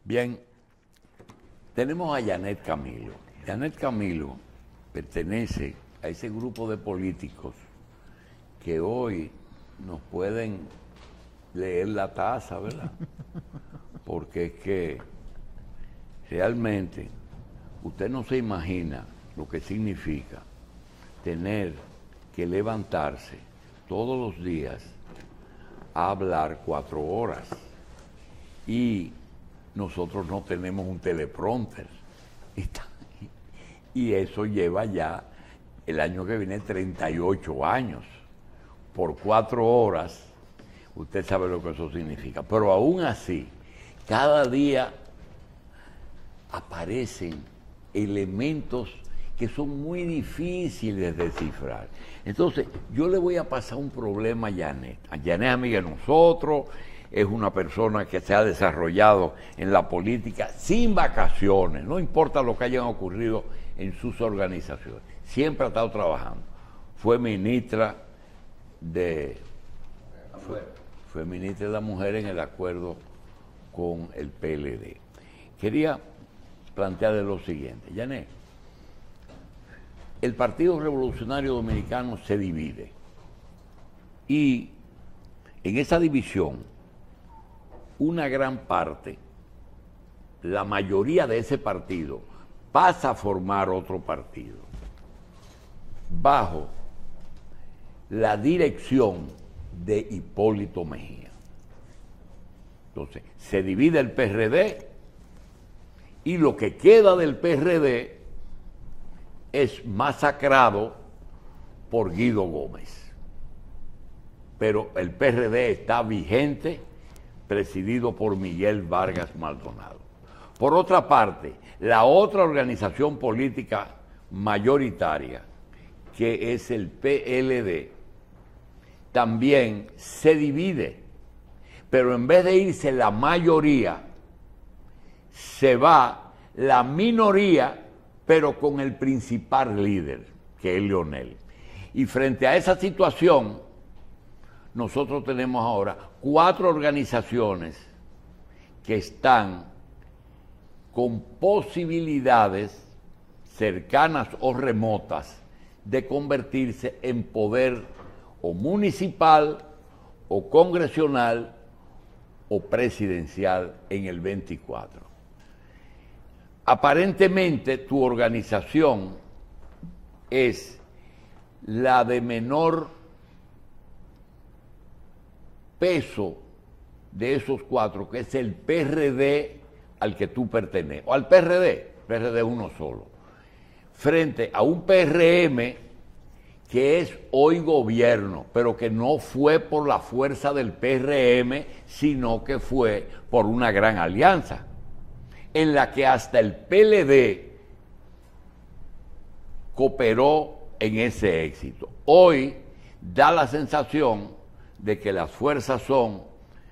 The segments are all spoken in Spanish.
Bien, tenemos a Janet Camilo. Janet Camilo pertenece a ese grupo de políticos que hoy nos pueden leer la taza, ¿verdad? Porque es que realmente usted no se imagina lo que significa tener que levantarse todos los días a hablar 4 horas y nosotros no tenemos un teleprompter y eso lleva ya el año que viene 38 años por 4 horas. Usted sabe lo que eso significa, pero aún así cada día aparecen elementos que son muy difíciles de descifrar. Entonces, yo le voy a pasar un problema a Janet. Janet es amiga de nosotros, es una persona que se ha desarrollado en la política sin vacaciones, no importa lo que hayan ocurrido en sus organizaciones, siempre ha estado trabajando. Fue ministra de la Mujer en el acuerdo con el PLD. Quería plantearle lo siguiente, Janet. El Partido Revolucionario Dominicano se divide y en esa división una gran parte, la mayoría de ese partido pasa a formar otro partido bajo la dirección de Hipólito Mejía. Entonces, se divide el PRD y lo que queda del PRD es masacrado por Guido Gómez. Pero el PRD está vigente, presidido por Miguel Vargas Maldonado. Por otra parte, la otra organización política mayoritaria, que es el PLD, también se divide, pero en vez de irse la mayoría, se va la minoría, pero con el principal líder, que es Leonel. Y frente a esa situación, nosotros tenemos ahora 4 organizaciones que están con posibilidades cercanas o remotas de convertirse en poder o municipal o congresional o presidencial en el 24. Aparentemente tu organización es la de menor peso de esos 4, que es el PRD al que tú perteneces, o al PRD uno solo, frente a un PRM que es hoy gobierno, pero que no fue por la fuerza del PRM, sino que fue por una gran alianza, en la que hasta el PLD cooperó en ese éxito. Hoy da la sensación de que las fuerzas son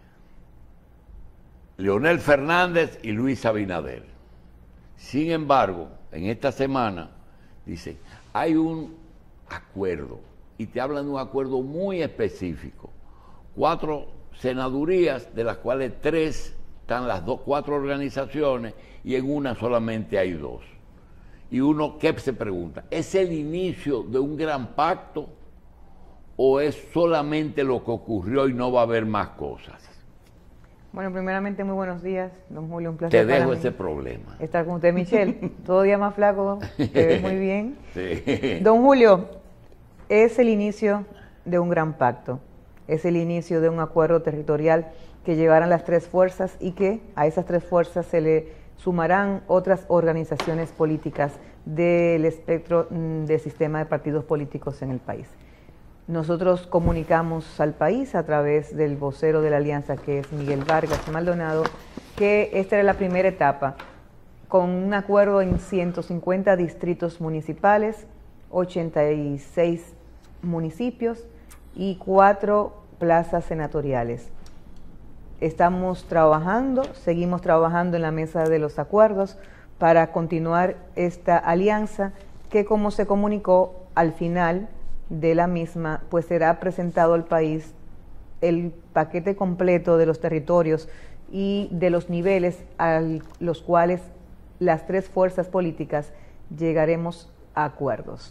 Leonel Fernández y Luis Abinader. Sin embargo, en esta semana, dicen, hay un acuerdo, y te hablan de un acuerdo muy específico. 4 senadurías, de las cuales 3 están las 4 organizaciones, y en una solamente hay 2. Y uno, ¿qué se pregunta? ¿Es el inicio de un gran pacto o es solamente lo que ocurrió y no va a haber más cosas? Bueno, primeramente, muy buenos días, don Julio, un placer. Te dejo ese problema. Estar con usted, Michelle. Todo día más flaco, te ves muy bien. Sí. Don Julio, es el inicio de un gran pacto, es el inicio de un acuerdo territorial que llevarán las 3 fuerzas y que a esas 3 fuerzas se le sumarán otras organizaciones políticas del espectro del sistema de partidos políticos en el país. Nosotros comunicamos al país a través del vocero de la alianza, que es Miguel Vargas Maldonado, que esta era la primera etapa, con un acuerdo en 150 distritos municipales, 86 municipios y 4 plazas senatoriales. Estamos trabajando, seguimos trabajando en la mesa de los acuerdos para continuar esta alianza que, como se comunicó al final de la misma, pues será presentado al país el paquete completo de los territorios y de los niveles a los cuales las tres fuerzas políticas llegaremos a acuerdos.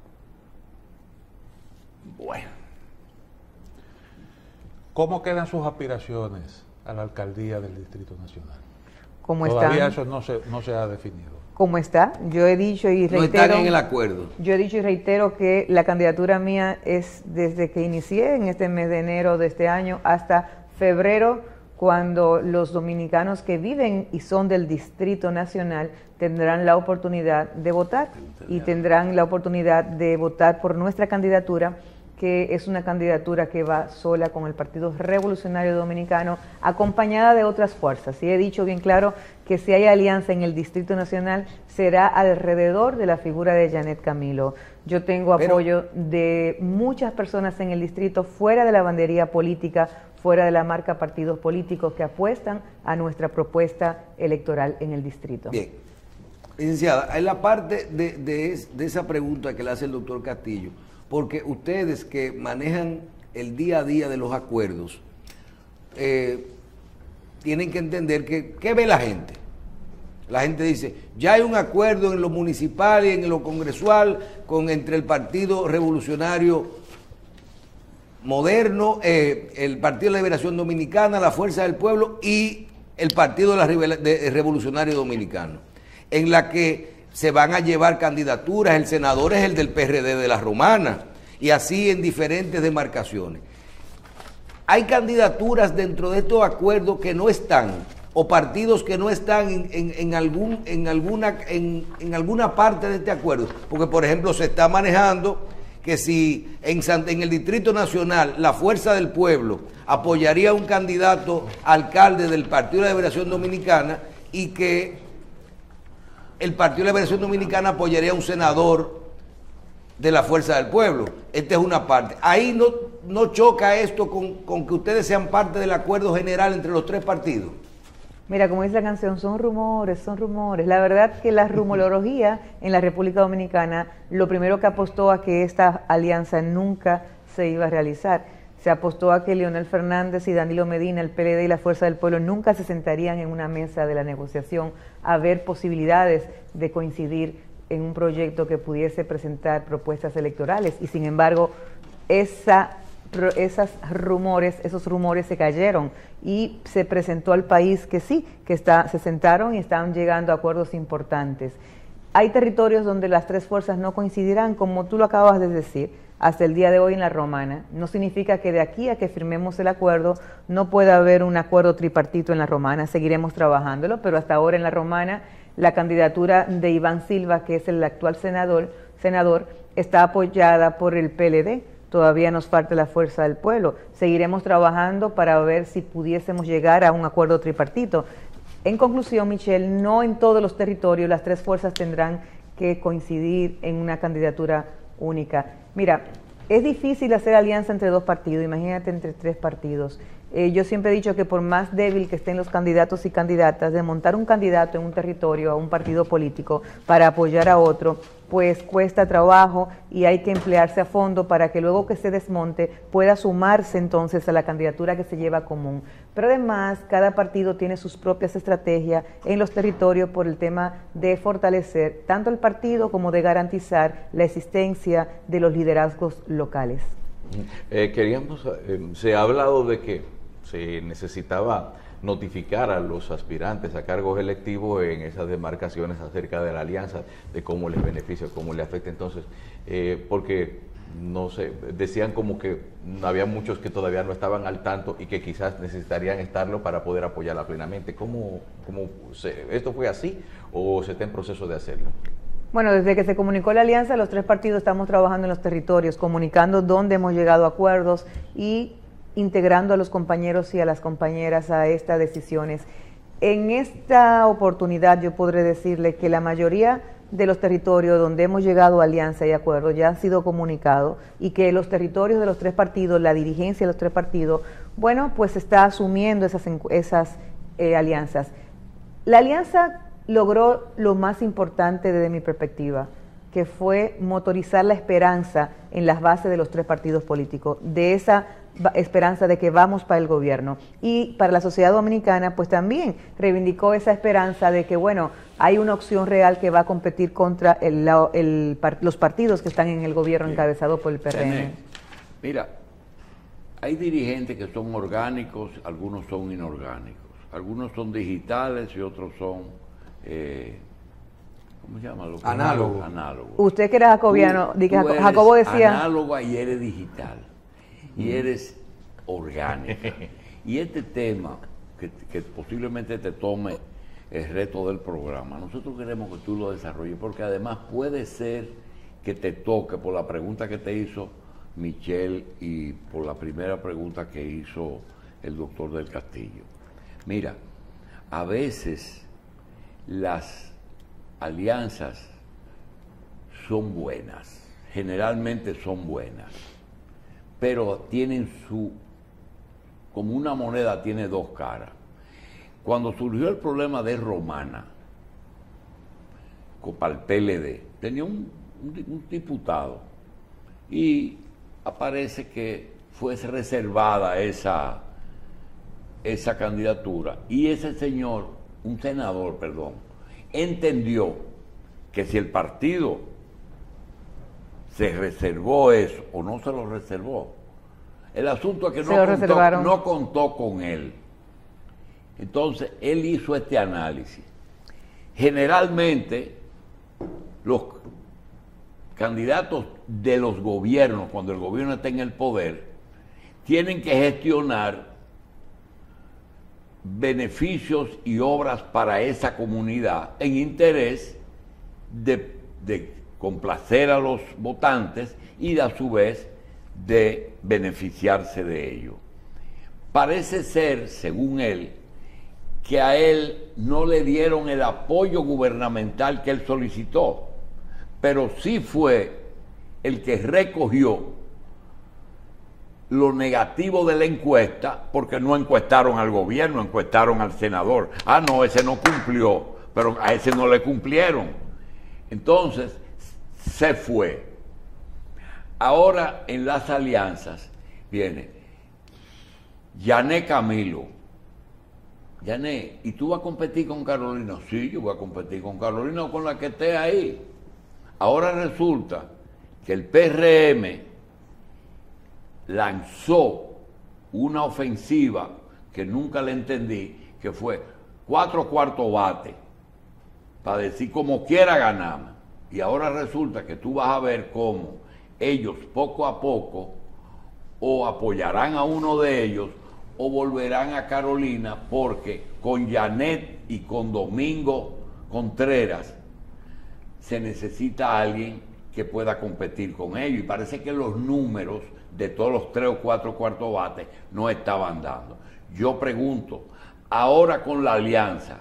Bueno. ¿Cómo quedan sus aspiraciones a la alcaldía del Distrito Nacional? ¿Cómo Todavía están? eso no se ha definido. ¿Cómo está? Yo he dicho y reitero... No están en el acuerdo. Yo he dicho y reitero que la candidatura mía es desde que inicié en este mes de enero de este año hasta febrero, cuando los dominicanos que viven y son del Distrito Nacional tendrán la oportunidad de votar y tendrán la oportunidad de votar por nuestra candidatura, que es una candidatura que va sola con el Partido Revolucionario Dominicano, acompañada de otras fuerzas. Y he dicho bien claro que si hay alianza en el Distrito Nacional, será alrededor de la figura de Janet Camilo. Yo tengo apoyo de muchas personas en el distrito, fuera de la bandería política, fuera de la marca partidos políticos, que apuestan a nuestra propuesta electoral en el distrito. Bien. Licenciada, en la parte de esa pregunta que le hace el doctor Castillo, porque ustedes que manejan el día a día de los acuerdos, tienen que entender que, ¿qué ve la gente? La gente dice, ya hay un acuerdo en lo municipal y en lo congresual entre el Partido Revolucionario Moderno, el Partido de Liberación Dominicana, la Fuerza del Pueblo y el Partido Revolucionario Dominicano, en la que se van a llevar candidaturas. El senador es el del PRD de la Romana, y así en diferentes demarcaciones. Hay candidaturas dentro de estos acuerdos que no están, o partidos que no están en alguna parte de este acuerdo, porque por ejemplo se está manejando que si en el Distrito Nacional la Fuerza del Pueblo apoyaría a un candidato alcalde del Partido de la Liberación Dominicana, y que el Partido de la Liberación Dominicana apoyaría a un senador de la Fuerza del Pueblo. Esta es una parte. Ahí no choca esto con que ustedes sean parte del acuerdo general entre los tres partidos. Mira, como dice la canción, son rumores, son rumores. La verdad que la rumorología en la República Dominicana, lo primero que apostó a que esta alianza nunca se iba a realizar. Se apostó a que Leonel Fernández y Danilo Medina, el PLD y la Fuerza del Pueblo, nunca se sentarían en una mesa de la negociación a ver posibilidades de coincidir en un proyecto que pudiese presentar propuestas electorales. Y sin embargo, esos rumores se cayeron y se presentó al país que sí, se sentaron y están llegando a acuerdos importantes. Hay territorios donde las tres fuerzas no coincidirán, como tú lo acabas de decir, hasta el día de hoy en la Romana. No significa que de aquí a que firmemos el acuerdo no pueda haber un acuerdo tripartito en la Romana. Seguiremos trabajándolo, pero hasta ahora en la Romana la candidatura de Iván Silva, que es el actual senador, está apoyada por el PLD. Todavía nos falta la Fuerza del Pueblo. Seguiremos trabajando para ver si pudiésemos llegar a un acuerdo tripartito. En conclusión, Michelle, no en todos los territorios las tres fuerzas tendrán que coincidir en una candidatura única. Mira, es difícil hacer alianza entre dos partidos, imagínate entre tres partidos. Yo siempre he dicho que por más débil que estén los candidatos y candidatas, de montar un candidato en un territorio a un partido político para apoyar a otro, pues cuesta trabajo y hay que emplearse a fondo para que luego que se desmonte pueda sumarse entonces a la candidatura que se lleva común. Pero además cada partido tiene sus propias estrategias en los territorios por el tema de fortalecer tanto el partido como de garantizar la existencia de los liderazgos locales. Se ha hablado de que se necesitaba notificar a los aspirantes a cargos electivos en esas demarcaciones acerca de la alianza, de cómo les beneficia, cómo les afecta. Entonces, porque, no sé, decían como que había muchos que todavía no estaban al tanto y que quizás necesitarían estarlo para poder apoyarla plenamente. ¿Esto fue así o se está en proceso de hacerlo? Bueno, desde que se comunicó la alianza, los tres partidos estamos trabajando en los territorios, comunicando dónde hemos llegado a acuerdos y integrando a los compañeros y a las compañeras a estas decisiones. En esta oportunidad yo podré decirle que la mayoría de los territorios donde hemos llegado a alianza y acuerdo ya han sido comunicados, y que los territorios de los tres partidos, la dirigencia de los tres partidos, bueno, pues está asumiendo esas alianzas. La alianza logró lo más importante desde mi perspectiva, que fue motorizar la esperanza en las bases de los tres partidos políticos. De esa esperanza de que vamos para el gobierno. Y para la sociedad dominicana, pues también reivindicó esa esperanza de que, bueno, hay una opción real que va a competir contra los partidos que están en el gobierno encabezado por el PRM. Mira, hay dirigentes que son orgánicos, algunos son inorgánicos, algunos son digitales y otros son, ¿cómo se llama? Análogo. Análogos. Usted que era jacobiano, Tú eres Jacobo decía... análoga y eres digital, y eres orgánica. Y este tema, que posiblemente te tome el reto del programa, nosotros queremos que tú lo desarrolles, porque además puede ser que te toque, por la pregunta que te hizo Michelle y por la primera pregunta que hizo el doctor del Castillo. Mira, a veces las alianzas son buenas, generalmente son buenas, pero tienen como una moneda tiene dos caras. Cuando surgió el problema de Romana, para el PLD, tenía un diputado y aparece que fue reservada esa candidatura, y ese señor, un senador, perdón, entendió que si el partido se reservó eso o no se lo reservó, el asunto es que no contó con él. Entonces él hizo este análisis. Generalmente los candidatos de los gobiernos, cuando el gobierno está en el poder, tienen que gestionar beneficios y obras para esa comunidad en interés de complacer a los votantes y a su vez de beneficiarse de ello. Parece ser, según él, que a él no le dieron el apoyo gubernamental que él solicitó, pero sí fue el que recogió lo negativo de la encuesta, porque no encuestaron al gobierno, encuestaron al senador. Ah, no, ese no cumplió, pero a ese no le cumplieron. Entonces, se fue. Ahora, en las alianzas, viene Yané Camilo. Yané, ¿y tú vas a competir con Carolina? Sí, yo voy a competir con Carolina o con la que esté ahí. Ahora resulta que el PRM lanzó una ofensiva que nunca le entendí, que fue 4/4 bate, para decir como quiera ganamos. Y ahora resulta que tú vas a ver cómo ellos poco a poco o apoyarán a uno de ellos o volverán a Carolina, porque con Janet y con Domingo Contreras se necesita alguien que pueda competir con ellos, y parece que los números de todos los 3 o 4/4 bates no estaban dando. Yo pregunto, ahora con la alianza,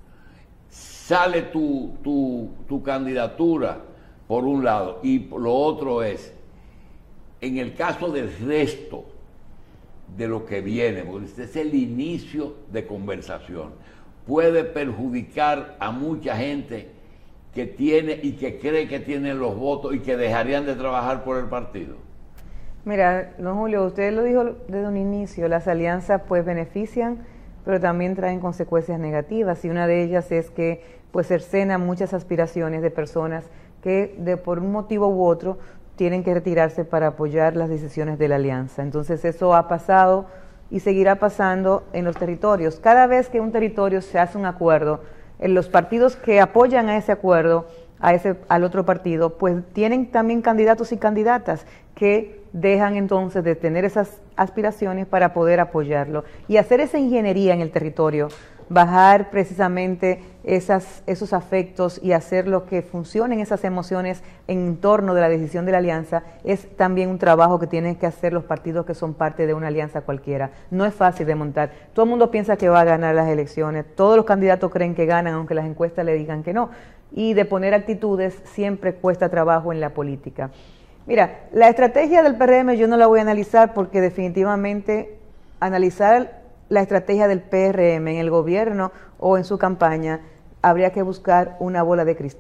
sale tu candidatura por un lado, y lo otro es, en el caso del resto de lo que viene, porque este es el inicio de conversación, puede perjudicar a mucha gente que tiene y que cree que tiene los votos y que dejarían de trabajar por el partido. Mira, don Julio, usted lo dijo desde un inicio, las alianzas pues benefician, pero también traen consecuencias negativas, y una de ellas es que pues cercenan muchas aspiraciones de personas que por un motivo u otro tienen que retirarse para apoyar las decisiones de la alianza. Entonces eso ha pasado y seguirá pasando en los territorios. Cada vez que un territorio se hace un acuerdo, en los partidos que apoyan a ese acuerdo, al otro partido, pues tienen también candidatos y candidatas que dejan entonces de tener esas aspiraciones para poder apoyarlo y hacer esa ingeniería en el territorio, bajar precisamente esos afectos y hacer lo que funcionen esas emociones en torno de la decisión de la alianza, es también un trabajo que tienen que hacer los partidos que son parte de una alianza cualquiera. No es fácil de montar. Todo el mundo piensa que va a ganar las elecciones, todos los candidatos creen que ganan, aunque las encuestas le digan que no. Y de poner actitudes siempre cuesta trabajo en la política. Mira, la estrategia del PRM yo no la voy a analizar, porque definitivamente analizar la estrategia del PRM en el gobierno o en su campaña habría que buscar una bola de cristal.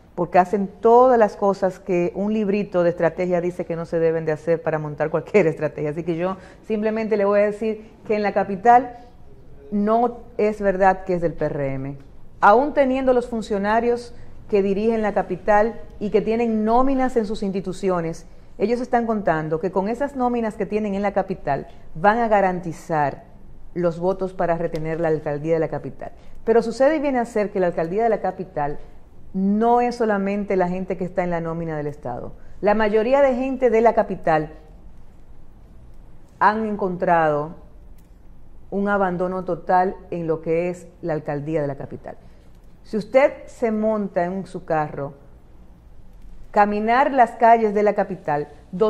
porque hacen todas las cosas que un librito de estrategia dice que no se deben de hacer para montar cualquier estrategia. Así que yo simplemente le voy a decir que en la capital no es verdad que es del PRM. Aún teniendo los funcionarios que dirigen la capital y que tienen nóminas en sus instituciones, ellos están contando que con esas nóminas que tienen en la capital van a garantizar los votos para retener la alcaldía de la capital. Pero sucede y viene a ser que la alcaldía de la capital no es solamente la gente que está en la nómina del Estado. La mayoría de gente de la capital han encontrado un abandono total en lo que es la alcaldía de la capital. Si usted se monta en su carro, caminar las calles de la capital,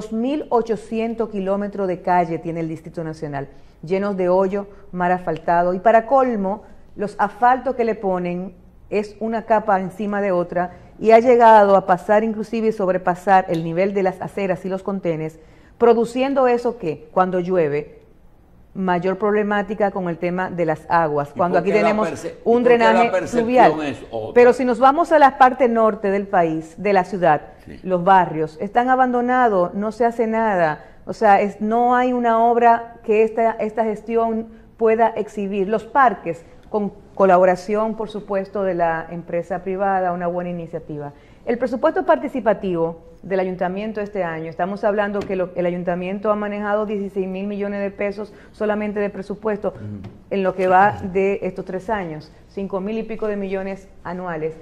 2.800 kilómetros de calle tiene el Distrito Nacional, llenos de hoyo, mar asfaltado, y para colmo, los asfaltos que le ponen es una capa encima de otra, y ha llegado a pasar inclusive y sobrepasar el nivel de las aceras y los contenes, produciendo eso que, cuando llueve, mayor problemática con el tema de las aguas, cuando aquí tenemos un drenaje fluvial. Pero si nos vamos a la parte norte del país, de la ciudad, sí, los barrios están abandonados, no se hace nada, o sea, no hay una obra que esta gestión pueda exhibir. Los parques, con colaboración, por supuesto, de la empresa privada, una buena iniciativa. El presupuesto participativo del ayuntamiento este año, estamos hablando que el ayuntamiento ha manejado 16.000 millones de pesos solamente de presupuesto en lo que va de estos 3 años, 5.000 y pico de millones anuales.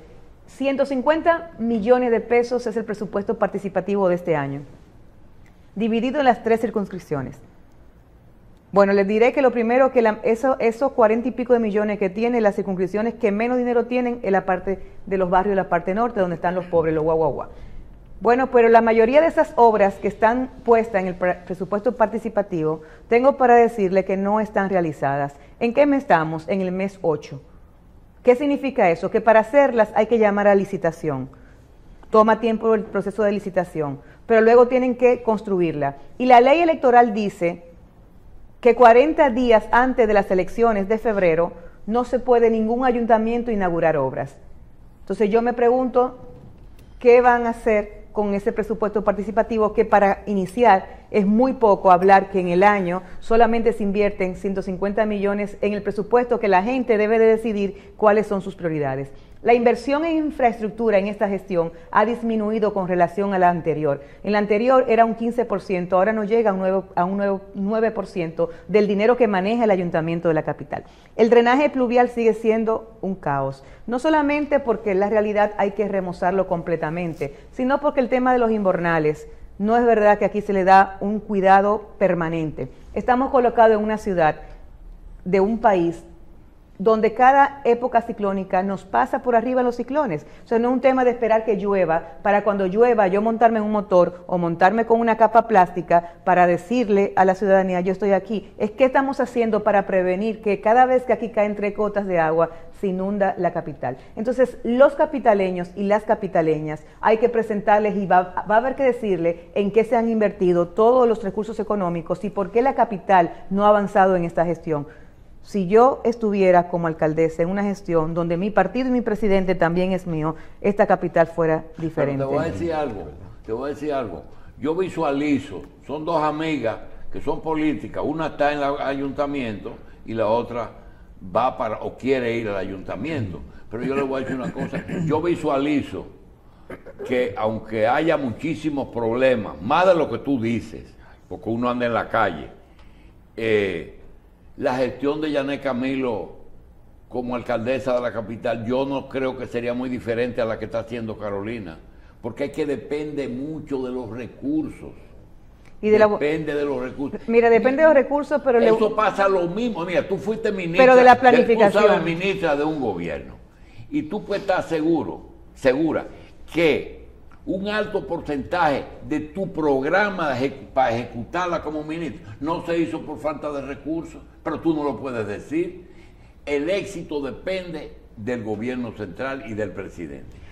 150 millones de pesos es el presupuesto participativo de este año, dividido en las 3 circunscripciones. Bueno, les diré que lo primero que esos 40 y pico de millones que tienen las circunscripciones que menos dinero tienen es la parte de los barrios de la parte norte, donde están los pobres, los guaguaguá. Bueno, pero la mayoría de esas obras que están puestas en el presupuesto participativo, tengo para decirle que no están realizadas. ¿En qué mes estamos? En el mes 8. ¿Qué significa eso? Que para hacerlas hay que llamar a licitación. Toma tiempo el proceso de licitación, pero luego tienen que construirla. Y la ley electoral dice que 40 días antes de las elecciones de febrero no se puede ningún ayuntamiento inaugurar obras. Entonces yo me pregunto, ¿qué van a hacer con ese presupuesto participativo que para iniciar es muy poco hablar que en el año solamente se invierten 150 millones en el presupuesto que la gente debe de decidir cuáles son sus prioridades? La inversión en infraestructura en esta gestión ha disminuido con relación a la anterior. En la anterior era un 15%, ahora no llega a un 9% del dinero que maneja el ayuntamiento de la capital. El drenaje pluvial sigue siendo un caos, no solamente porque en la realidad hay que remozarlo completamente, sino porque el tema de los invernales, no es verdad que aquí se le da un cuidado permanente. Estamos colocados en una ciudad de un país donde cada época ciclónica nos pasa por arriba los ciclones. O sea, no es un tema de esperar que llueva, para cuando llueva yo montarme en un motor o montarme con una capa plástica para decirle a la ciudadanía, yo estoy aquí. Es qué estamos haciendo para prevenir que cada vez que aquí caen 3 gotas de agua, se inunda la capital. Entonces, los capitaleños y las capitaleñas hay que presentarles y va a haber que decirle en qué se han invertido todos los recursos económicos y por qué la capital no ha avanzado en esta gestión. Si yo estuviera como alcaldesa en una gestión donde mi partido y mi presidente también es mío, esta capital fuera diferente. Pero te voy a decir algo. Yo visualizo, son 2 amigas que son políticas, una está en el ayuntamiento y la otra va para o quiere ir al ayuntamiento. Pero yo le voy a decir una cosa, yo visualizo que aunque haya muchísimos problemas, más de lo que tú dices, porque uno anda en la calle, la gestión de Yanet Camilo como alcaldesa de la capital, yo no creo que sería muy diferente a la que está haciendo Carolina, porque es que depende mucho de los recursos. Y depende de los recursos. Mira, depende de los recursos, pero... Eso pasa lo mismo. Mira, tú fuiste ministra, pero de la planificación. Tú sabes, ministra de un gobierno, y tú puedes estar segura que un alto porcentaje de tu programa para ejecutarla como ministro no se hizo por falta de recursos, pero tú no lo puedes decir. El éxito depende del gobierno central y del presidente.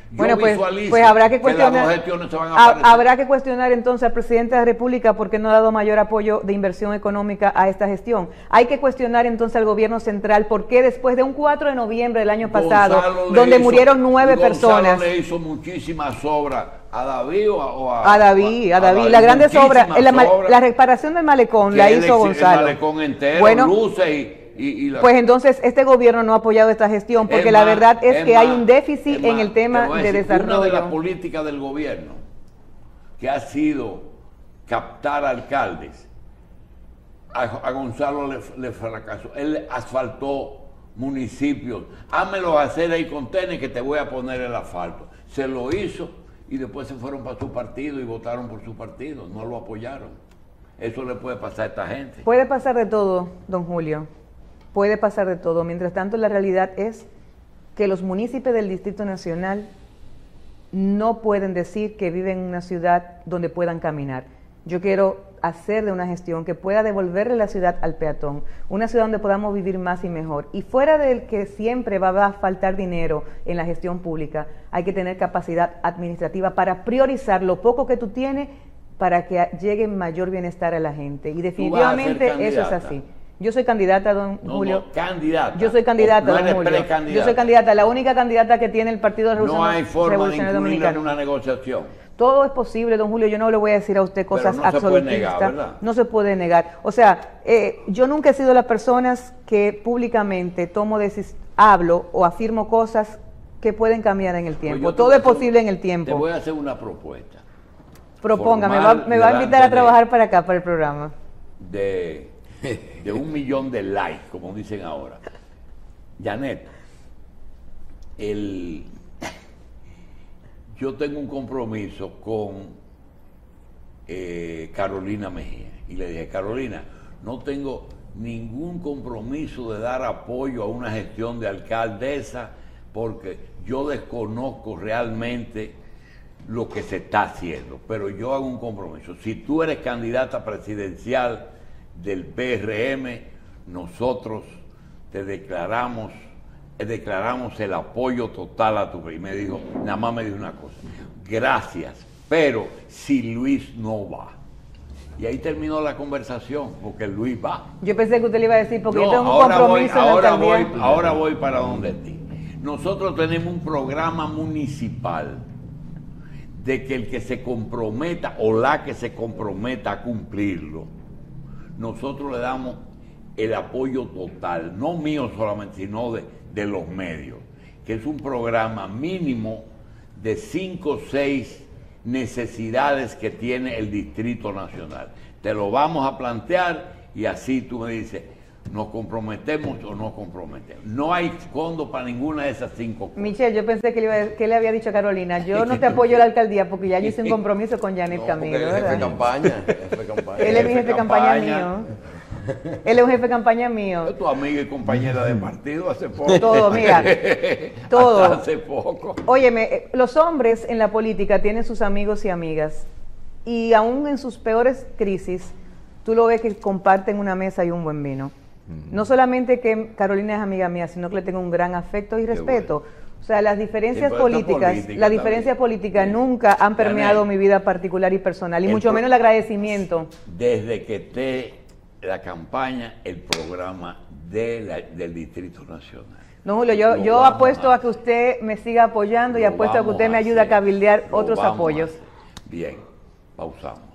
Bueno, pues visualizo habrá que las cuestionar, dos gestiones se van a parecer. habrá que cuestionar entonces al presidente de la República por qué no ha dado mayor apoyo de inversión económica a esta gestión. Hay que cuestionar entonces al gobierno central por qué después de un 4 de noviembre del año pasado, Gonzalo donde murieron 9 Gonzalo personas. le hizo muchísimas obras a David o A David. Las grandes obras, la reparación del malecón la hizo Gonzalo. El malecón entero, bueno, luces y pues entonces este gobierno no ha apoyado esta gestión porque la verdad es que hay un déficit en el tema de desarrollo. Una de las políticas del gobierno que ha sido captar alcaldes, a Gonzalo le fracasó. Él asfaltó municipios. Hámelo hacer ahí con tenis que te voy a poner el asfalto. Se lo hizo y después se fueron para su partido y votaron por su partido. No lo apoyaron. Eso le puede pasar a esta gente. Puede pasar de todo, don Julio. Puede pasar de todo. Mientras tanto, la realidad es que los municipios del Distrito Nacional no pueden decir que viven en una ciudad donde puedan caminar. Yo quiero hacer de una gestión que pueda devolverle la ciudad al peatón, una ciudad donde podamos vivir más y mejor. Y fuera del que siempre va a faltar dinero en la gestión pública, hay que tener capacidad administrativa para priorizar lo poco que tú tienes para que llegue mayor bienestar a la gente. Y definitivamente eso es así. Yo soy candidata, don Julio. No, candidata. Yo soy candidata, no don Julio. precandidata. Yo soy candidata, la única candidata que tiene el Partido No hay forma de incluirla en Dominicano. una negociación. Todo es posible, don Julio. Yo no le voy a decir a usted cosas no se puede negar, absolutistas. ¿verdad? No se puede negar. O sea, yo nunca he sido las personas que públicamente hablo o afirmo cosas que pueden cambiar en el tiempo. Todo es posible en el tiempo. Te voy a hacer una propuesta. Proponga, Formal, me va a invitar a trabajar para acá, para el programa. De 1 millón de likes, como dicen ahora. Janet, yo tengo un compromiso con Carolina Mejía. Y le dije, Carolina, no tengo ningún compromiso de dar apoyo a una gestión de alcaldesa porque yo desconozco realmente lo que se está haciendo. Pero yo hago un compromiso. Si tú eres candidata presidencial del PRM, nosotros te declaramos el apoyo total a tu. Y me dijo, nada más me dijo una cosa, gracias, pero si Luis no va. Y ahí terminó la conversación, porque Luis va. Yo pensé que usted le iba a decir, porque yo tengo un ahora compromiso en la alcaldía. Ahora voy para donde ti. Nosotros tenemos un programa municipal de que el que se comprometa o la que se comprometa a cumplirlo, nosotros le damos el apoyo total, no mío solamente, sino de los medios, que es un programa mínimo de 5 o 6 necesidades que tiene el Distrito Nacional. Te lo vamos a plantear y así tú me dices, ¿nos comprometemos o no comprometemos? No hay fondo para ninguna de esas 5 cosas. Michelle, yo pensé que le había dicho a Carolina, yo no te apoyo a la alcaldía porque ya yo hice un compromiso con Janet Camilo, ¿verdad? ¿verdad? Jefe de campaña. Él es mi jefe de campaña mío. Él es un jefe de campaña mío. Tu amiga y compañera de partido hace poco. Todo, mira, todo. Hasta hace poco. Óyeme, los hombres en la política tienen sus amigos y amigas y aún en sus peores crisis, tú lo ves que comparten una mesa y un buen vino. No solamente que Carolina es amiga mía, sino que le tengo un gran afecto y respeto. O sea, las diferencias políticas nunca han permeado mi vida particular y personal, y mucho menos el agradecimiento. Desde que esté la campaña, el programa del Distrito Nacional. No, Julio, yo apuesto a que usted me siga apoyando y apuesto a que usted me ayude a cabildear otros apoyos. Bien, pausamos.